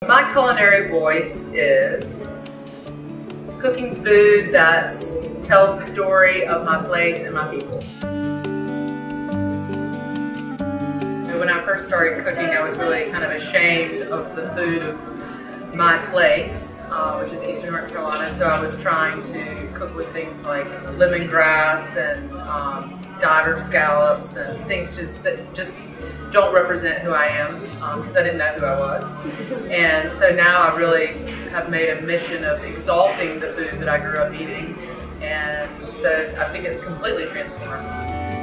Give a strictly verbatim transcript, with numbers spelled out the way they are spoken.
My culinary voice is cooking food that tells the story of my place and my people. When I first started cooking, I was really kind of ashamed of the food of my place, uh, which is Eastern North Carolina, so I was trying to cook with things like lemongrass and um, dodder scallops and things just, that just don't represent who I am, because um, I didn't know who I was. And so now I really have made a mission of exalting the food that I grew up eating, and so I think it's completely transformed.